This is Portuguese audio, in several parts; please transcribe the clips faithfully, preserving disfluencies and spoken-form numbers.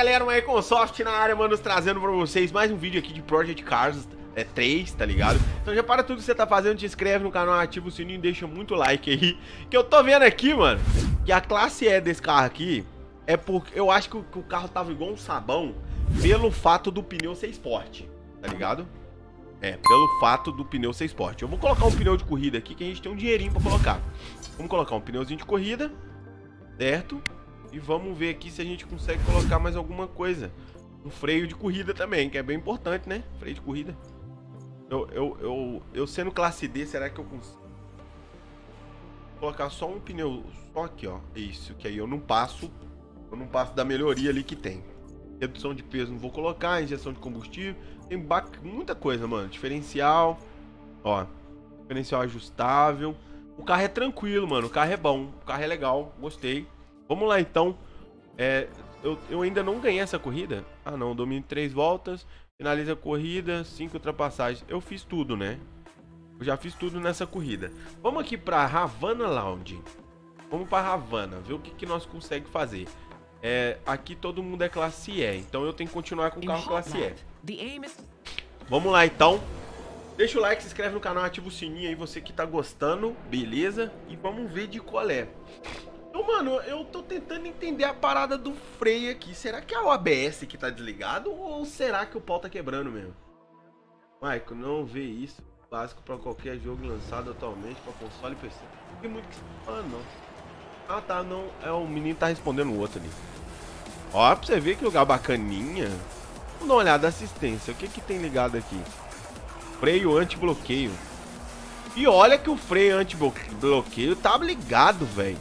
galera, o Maiconsoft na área, mano, trazendo pra vocês mais um vídeo aqui de Project Cars é, três, tá ligado? Então já para tudo que você tá fazendo, te inscreve no canal, ativa o sininho e deixa muito like aí. Que eu tô vendo aqui, mano, que a classe E desse carro aqui é porque eu acho que o, que o carro tava igual um sabão pelo fato do pneu ser esporte, tá ligado? É, pelo fato do pneu ser esporte. Eu vou colocar um pneu de corrida aqui que a gente tem um dinheirinho pra colocar. Vamos colocar um pneuzinho de corrida, certo? E vamos ver aqui se a gente consegue colocar mais alguma coisa. Um freio de corrida também, que é bem importante, né? Freio de corrida. Eu, eu, eu, eu sendo classe D, será que eu consigo colocar só um pneu? Só aqui, ó. Isso, que aí eu não passo. Eu não passo da melhoria ali que tem. Redução de peso não vou colocar. Injeção de combustível. Tem muita coisa, mano. Diferencial. Ó. Diferencial ajustável. O carro é tranquilo, mano. O carro é bom. O carro é legal. Gostei. Vamos lá, então. É, eu, eu ainda não ganhei essa corrida. Ah, não. Domínio três voltas. Finaliza a corrida. cinco ultrapassagens. Eu fiz tudo, né? Eu já fiz tudo nessa corrida. Vamos aqui pra Havana Lounge. Vamos pra Havana. Ver o que, que nós conseguimos fazer. É, aqui todo mundo é classe E. Então eu tenho que continuar com o carro classe E. Vamos lá, então. Deixa o like, se inscreve no canal, ativa o sininho aí, você que tá gostando. Beleza? E vamos ver de qual é. Então, mano, eu tô tentando entender a parada do freio aqui. Será que é o A B S que tá desligado ou será que o pau tá quebrando mesmo? Michael, não vê isso. Básico pra qualquer jogo lançado atualmente pra console e P C. Não tem muito que você tá falando, não. Ah, tá, não. É, o menino tá respondendo o outro ali. Ó, pra você ver que lugar bacaninha. Vamos dar uma olhada na assistência. O que que tem ligado aqui? Freio anti-bloqueio. E olha que o freio anti-bloqueio tá ligado, velho.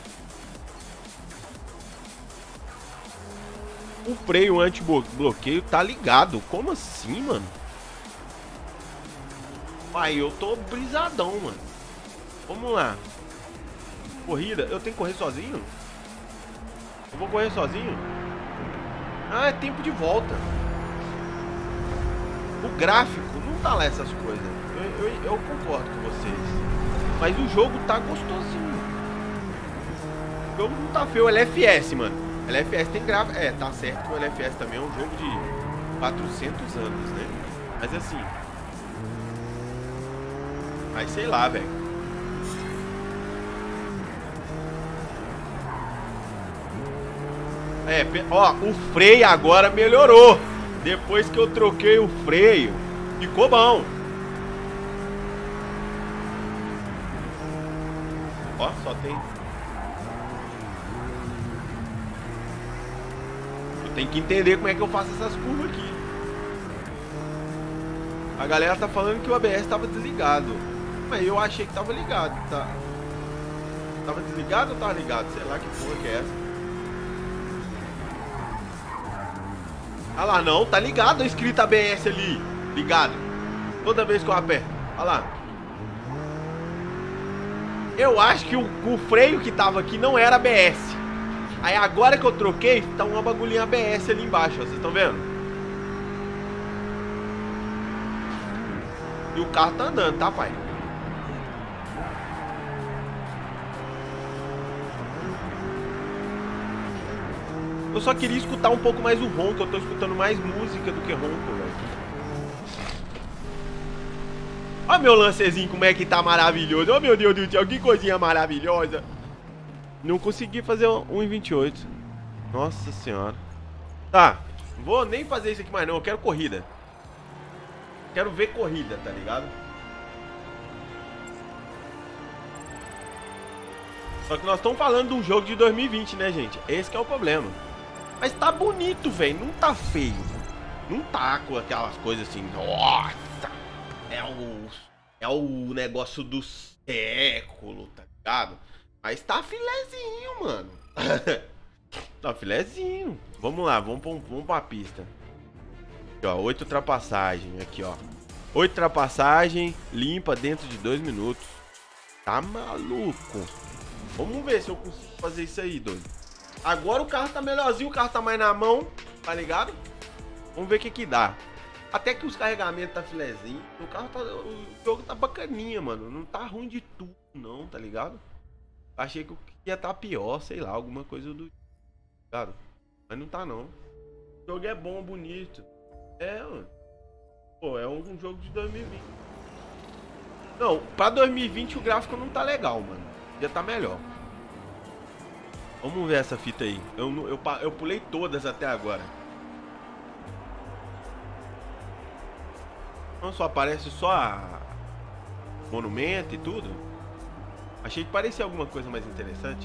O freio anti-bloqueio tá ligado. Como assim, mano? Aí eu tô brisadão, mano. Vamos lá. Corrida. Eu tenho que correr sozinho? Eu vou correr sozinho? Ah, é tempo de volta. O gráfico não tá lá essas coisas. Eu, eu, eu concordo com vocês. Mas o jogo tá gostosinho. O jogo não tá feio. L F S, mano. L F S tem gráfico. É, tá certo que o L F S também é um jogo de quatrocentos anos, né? Mas assim. Mas sei lá, velho. É, ó, o freio agora melhorou. Depois que eu troquei o freio, ficou bom. Ó, só tem. Eu tenho que entender como é que eu faço essas curvas aqui. A galera tá falando que o A B S tava desligado. Mas eu achei que tava ligado, tá? Tava desligado ou tava ligado? Sei lá que porra que é essa. Ah lá, não, tá ligado, escrito A B S ali. Ligado. Toda vez que eu aperto. Olha lá. Eu acho que o, o freio que tava aqui não era A B S. Aí agora que eu troquei, tá uma bagulhinha A B S ali embaixo, ó. Vocês estão vendo? E o carro tá andando, tá, pai? Eu só queria escutar um pouco mais o ronco. Eu tô escutando mais música do que ronco, velho. Olha meu lancezinho como é que tá maravilhoso. Oh, meu Deus do céu, que coisinha maravilhosa. Não consegui fazer um em vinte e oito. Nossa senhora. Tá, não vou nem fazer isso aqui mais não. Eu quero corrida. Quero ver corrida, tá ligado? Só que nós estamos falando de um jogo de dois mil e vinte, né, gente? Esse que é o problema. Mas tá bonito, velho. Não tá feio. Não tá com aquelas coisas assim. Nossa! É o... É o negócio do século, tá ligado? Mas tá filezinho, mano. Tá filezinho. Vamos lá, vamos pra, vamos pra pista. Aqui, ó, oito ultrapassagens. Aqui, ó. Oito ultrapassagem limpa dentro de dois minutos. Tá maluco? Vamos ver se eu consigo fazer isso aí, doido. Agora o carro tá melhorzinho, o carro tá mais na mão, tá ligado? Vamos ver o que que dá. Até que os carregamentos tá filezinho. O carro tá... O jogo tá bacaninha, mano. Não tá ruim de tudo, não, tá ligado? Achei que ia tá pior, sei lá, alguma coisa do... Ligado? Mas não tá, não. O jogo é bom, bonito. É, mano. Pô, é um, um jogo de dois mil e vinte. Não, pra dois mil e vinte o gráfico não tá legal, mano. Já tá melhor. Vamos ver essa fita aí. Eu, eu, eu pulei todas até agora. Não só aparece só a monumento e tudo. Achei que parecia alguma coisa mais interessante.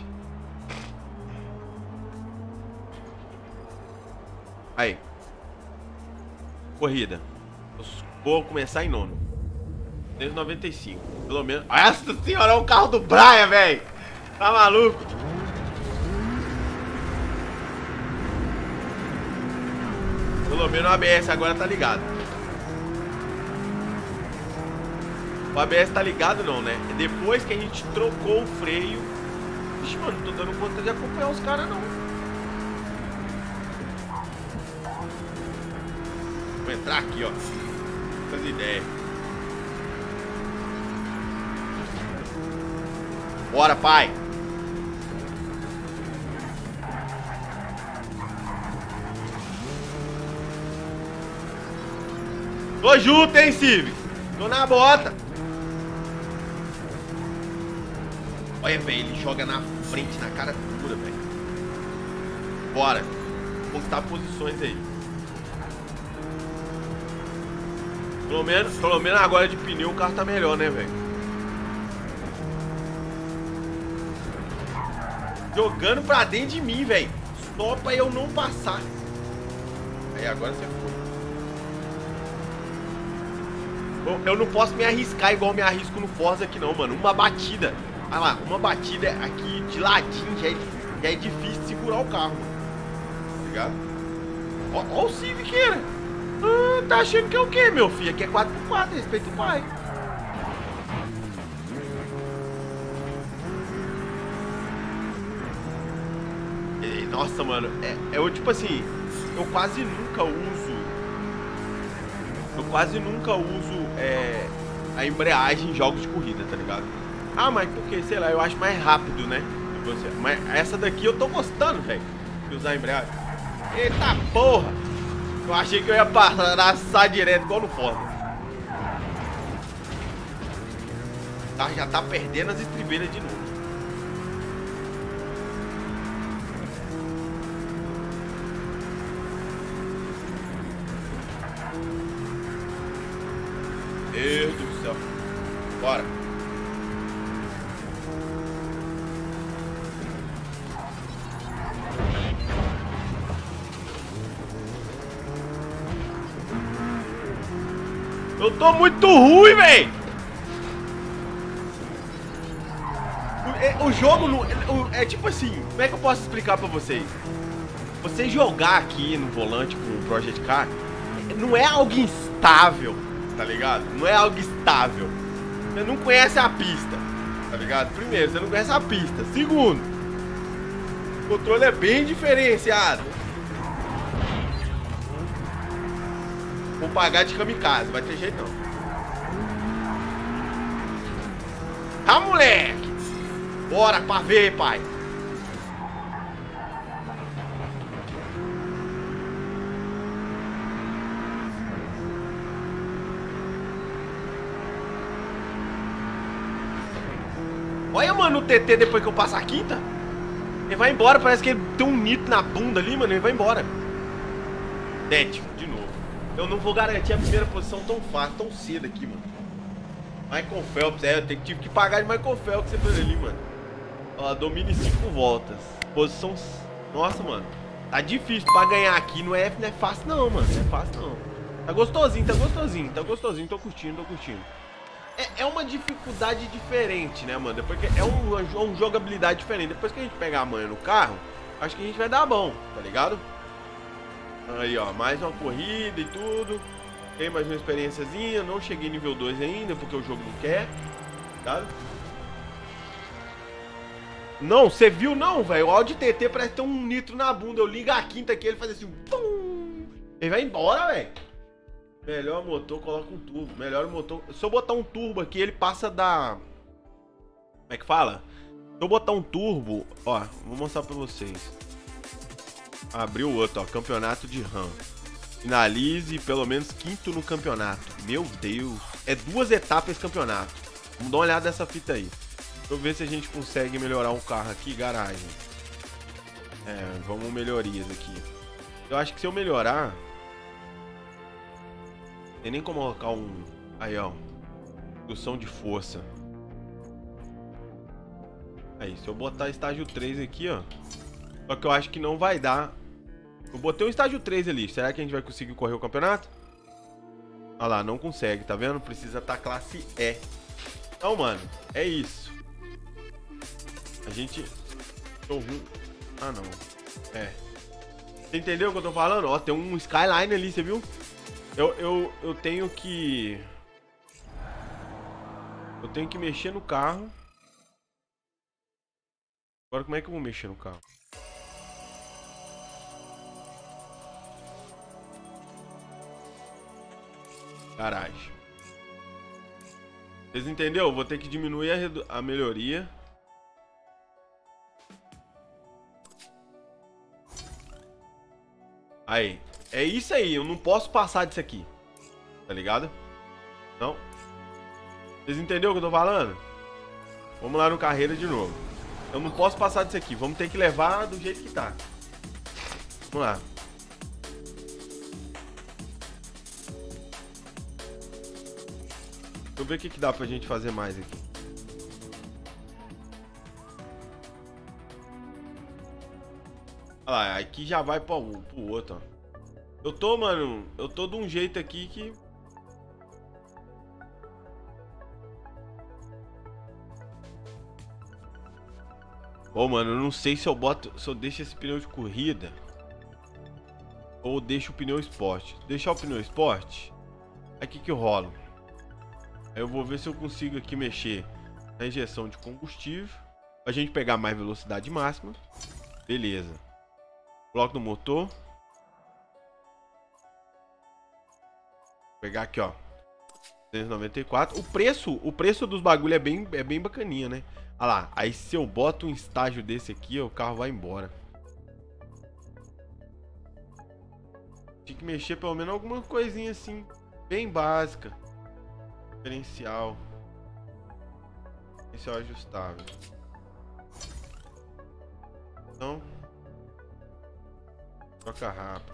Aí. Corrida. Vou começar em nono. duzentos e noventa e cinco. Pelo menos. Nossa senhora, é o carro do Brian, velho. Tá maluco? Pelo menos o A B S agora tá ligado. O A B S tá ligado não, né? Depois que a gente trocou o freio. Ixi, mano, não tô dando conta de acompanhar os caras não. Vou entrar aqui, ó. Fazer ideia. Bora, pai. Tô junto, hein, Civic? Tô na bota. Olha, velho, ele joga na frente, na cara dura, velho. Bora. Postar posições aí. Pelo menos, pelo menos agora de pneu o carro tá melhor, né, velho? Jogando pra dentro de mim, velho. Só pra eu não passar. Aí agora você foi. Eu não posso me arriscar igual me arrisco no Forza aqui não, mano. Uma batida. Olha lá, uma batida aqui de ladinho já é, já é difícil de segurar o carro, mano. Tá ligado? Ó, ó o Civiqueira. Ah, tá achando que é o quê, meu filho? Aqui é quatro por quatro, respeita o pai. E, nossa, mano, é, é eu tipo assim, eu quase nunca uso. Eu quase nunca uso é, a embreagem em jogos de corrida, tá ligado? Ah, mas porque, sei lá, eu acho mais rápido, né? Você. Mas essa daqui eu tô gostando, velho, de usar a embreagem. Eita porra! Eu achei que eu ia passar direto igual no Forza. Tá, já tá perdendo as estribeiras de novo. Meu Deus do céu. Bora. Eu tô muito ruim, velho. O, o jogo não, é, é tipo assim, como é que eu posso explicar pra vocês? Você jogar aqui no volante com o Project Car não é algo instável. Tá ligado? Não é algo estável. Você não conhece a pista. Tá ligado? Primeiro, você não conhece a pista. Segundo, o controle é bem diferenciado. Vou pagar de kamikaze, vai ter jeito não. Ah, moleque! Bora pra ver, pai. Olha, mano, o T T depois que eu passo a quinta. Ele vai embora, parece que ele tem um nito na bunda ali, mano. Ele vai embora. Détimo, de novo. Eu não vou garantir a primeira posição tão fácil, tão cedo aqui, mano. Michael Phelps, é, eu tive que pagar de Michael Phelps sempre ali, mano. Ó, domine cinco voltas. Posição. Nossa, mano. Tá difícil pra ganhar aqui. Não é, não é fácil, não, mano. Não é fácil, não. Tá gostosinho, tá gostosinho, tá gostosinho. Tô curtindo, tô curtindo. É, é uma dificuldade diferente, né, mano? Depois que é um, uma jogabilidade diferente. Depois que a gente pegar a manha no carro, acho que a gente vai dar bom, tá ligado? Aí, ó, mais uma corrida e tudo. Tem mais uma experiênciazinha. Não cheguei nível dois ainda, porque o jogo não quer, tá? Não, você viu não, velho? O Audi T T parece ter um nitro na bunda. Eu ligo a quinta aqui, ele faz assim, pum! Ele vai embora, velho. Melhor motor, coloca um turbo. Melhor motor. Se eu botar um turbo aqui, ele passa da... Como é que fala? Se eu botar um turbo... Ó, vou mostrar pra vocês. Abriu outro, ó. Campeonato de RAM. Finalize pelo menos quinto no campeonato. Meu Deus. É duas etapas esse campeonato. Vamos dar uma olhada nessa fita aí. Deixa eu ver se a gente consegue melhorar um carro aqui. Garagem. É, vamos melhorias aqui. Eu acho que se eu melhorar... Tem nem como colocar um... Aí, ó. Redução de força. Aí, se eu botar estágio três aqui, ó. Só que eu acho que não vai dar. Eu botei um estágio três ali. Será que a gente vai conseguir correr o campeonato? Olha lá, não consegue, tá vendo? Precisa estar classe E. Então, mano, é isso. A gente... Ah, não. É. Você entendeu o que eu tô falando? Ó, tem um Skyline ali, você viu? Eu, eu, eu tenho que... Eu tenho que mexer no carro. Agora como é que eu vou mexer no carro? Garagem. Vocês entenderam? Vou ter que diminuir a, a melhoria. Aí. É isso aí. Eu não posso passar disso aqui. Tá ligado? Não. Vocês entenderam o que eu tô falando? Vamos lá no carreira de novo. Eu não posso passar disso aqui. Vamos ter que levar do jeito que tá. Vamos lá. Deixa eu ver o que, que dá pra gente fazer mais aqui. Olha lá, aqui já vai pro, pro outro, ó. Eu tô, mano, eu tô de um jeito aqui que... Ô, mano, eu não sei se eu boto, se eu deixo esse pneu de corrida ou deixo o pneu esporte. Deixar o pneu esporte, aí o que que eu rolo? Aí eu vou ver se eu consigo aqui mexer na injeção de combustível pra gente pegar mais velocidade máxima. Beleza. Bloco do motor. Vou pegar aqui, ó. duzentos e noventa e quatro. O preço, o preço dos bagulho é bem, é bem bacaninha, né? Olha lá. Aí se eu boto um estágio desse aqui, ó, o carro vai embora. Tinha que mexer pelo menos alguma coisinha assim, bem básica. Diferencial. Diferencial ajustável. Então, troca rápido.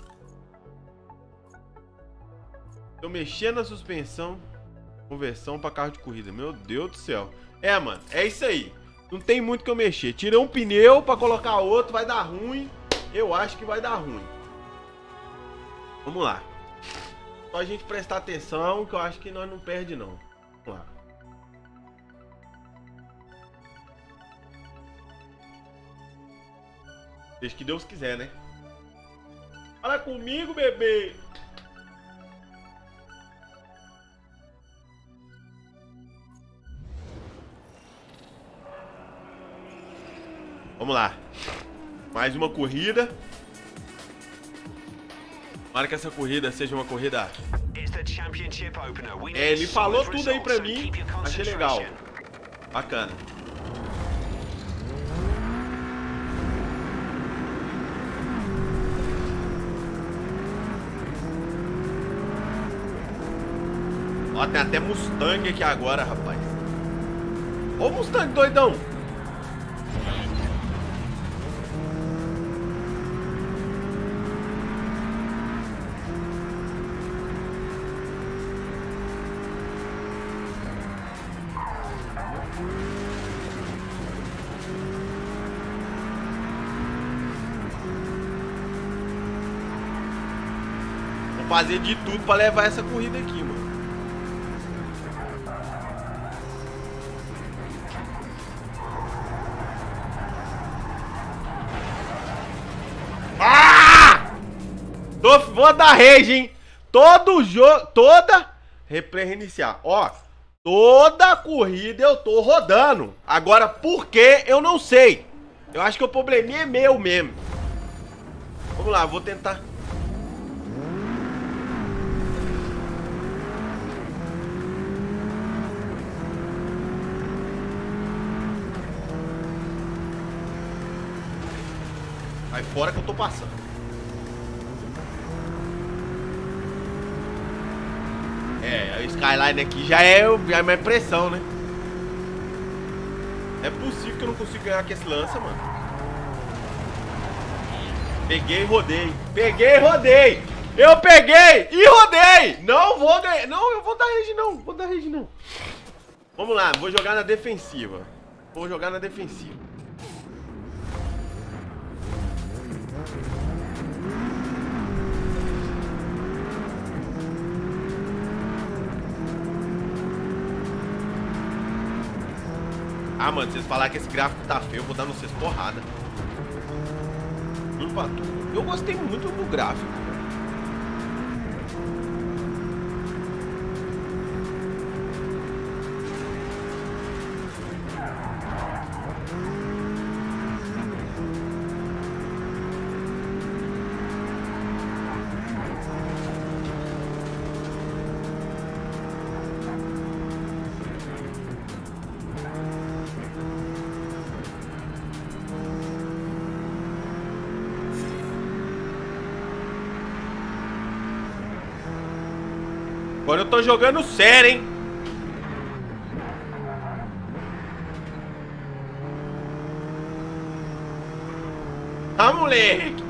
Eu mexer na suspensão, conversão para carro de corrida. Meu Deus do céu. É, mano, é isso aí. Não tem muito que eu mexer. Tirei um pneu para colocar outro, vai dar ruim. Eu acho que vai dar ruim. Vamos lá. Só a gente prestar atenção, que eu acho que nós não perde não. Vamos lá. Desde que Deus quiser, né? Fala comigo, bebê! Vamos lá. Mais uma corrida. Tomara que essa corrida seja uma corrida... É, ele falou tudo aí pra mim. Achei legal. Bacana. Ó, tem até Mustang aqui agora, rapaz. Ô, Mustang doidão. Vou fazer de tudo pra levar essa corrida aqui, mano. Ah! Tô, vou dar rage, hein? Todo jogo, toda... Replay reiniciar. Ó, toda corrida eu tô rodando. Agora, por que eu não sei. Eu acho que o probleminha é meu mesmo. Vamos lá, vou tentar. Sai fora que eu tô passando. É, a Skyline aqui já é, já é minha pressão, né? É possível que eu não consiga ganhar com esse lança, mano. Peguei e rodei. Peguei e rodei. Eu peguei e rodei. Não vou ganhar. Não, eu vou dar rage não. Vou dar rage não. Vamos lá, vou jogar na defensiva. Vou jogar na defensiva. Ah, mano, se vocês falarem que esse gráfico tá feio, eu vou dar no vocês porrada. Juro pra tudo. Eu gostei muito do gráfico, velho. Agora eu tô jogando sério, hein? Tá, moleque?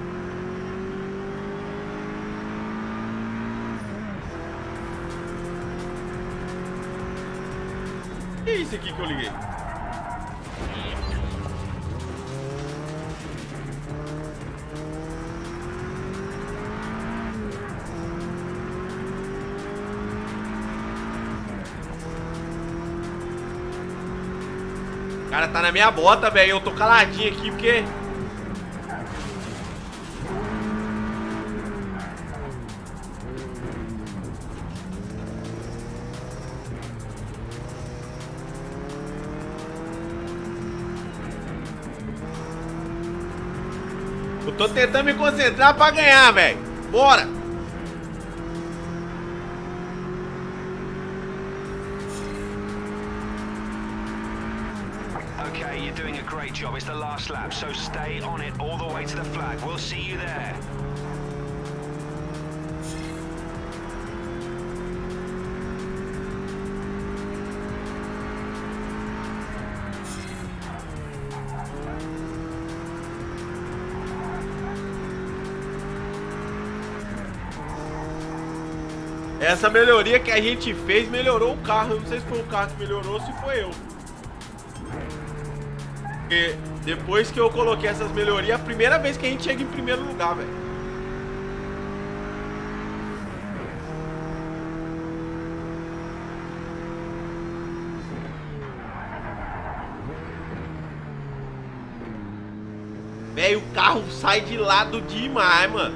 Que é isso aqui que eu liguei? O cara tá na minha bota, velho. Eu tô caladinho aqui porque... Eu tô tentando me concentrar pra ganhar, velho. Bora! Okay, you're doing a great job. It's the last lap, so stay on it all the way to the flag. We'll see you there. Essa melhoria que a gente fez melhorou o carro. Eu não sei se foi o carro que melhorou ou se foi eu. Porque depois que eu coloquei essas melhorias, é a primeira vez que a gente chega em primeiro lugar, velho. Velho, o carro sai de lado demais, mano.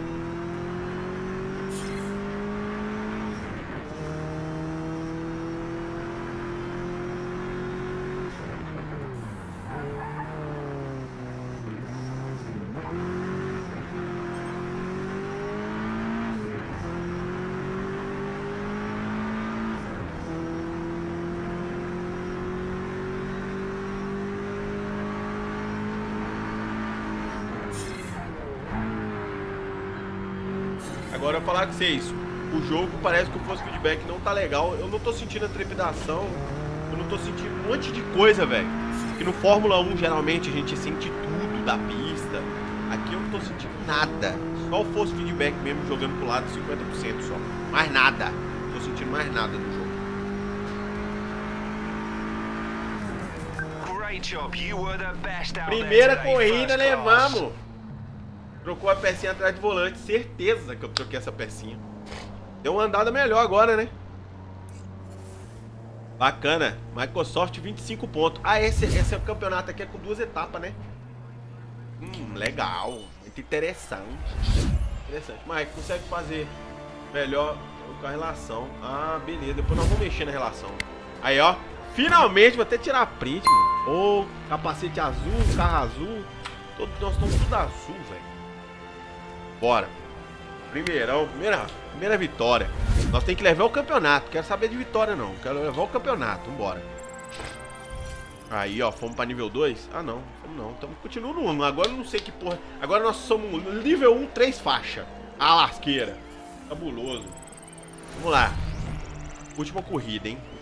Agora eu vou falar com vocês, o jogo parece que o force feedback não tá legal. Eu não tô sentindo a trepidação, eu não tô sentindo um monte de coisa, velho. Que no Fórmula um geralmente a gente sente tudo da pista. Aqui eu não tô sentindo nada. Só o force feedback mesmo jogando pro lado cinquenta por cento só. Mais nada. Não tô sentindo mais nada no jogo. Primeira corrida levamos. Trocou a pecinha atrás do volante. Certeza que eu troquei essa pecinha. Deu uma andada melhor agora, né? Bacana. Microsoft vinte e cinco pontos. Ah, esse, esse é o campeonato aqui é com duas etapas, né? Hum, legal. Muito interessante. Interessante. Mas consegue fazer melhor com a relação. Ah, beleza. Depois nós vamos mexer na relação. Aí, ó. Finalmente, vou até tirar a print, mano. Ô, oh, capacete azul, carro azul. Todo, nós estamos tudo azul, velho. Bora. Primeirão, primeira, primeira vitória. Nós temos que levar o campeonato. Quero saber de vitória, não. Quero levar o campeonato. Vambora. Aí, ó, fomos pra nível dois? Ah, não, fomos não. Então, continua no um. Agora eu não sei que porra. Agora nós somos nível um, três faixas. A lasqueira. Cabuloso. Vamos lá. Última corrida, hein?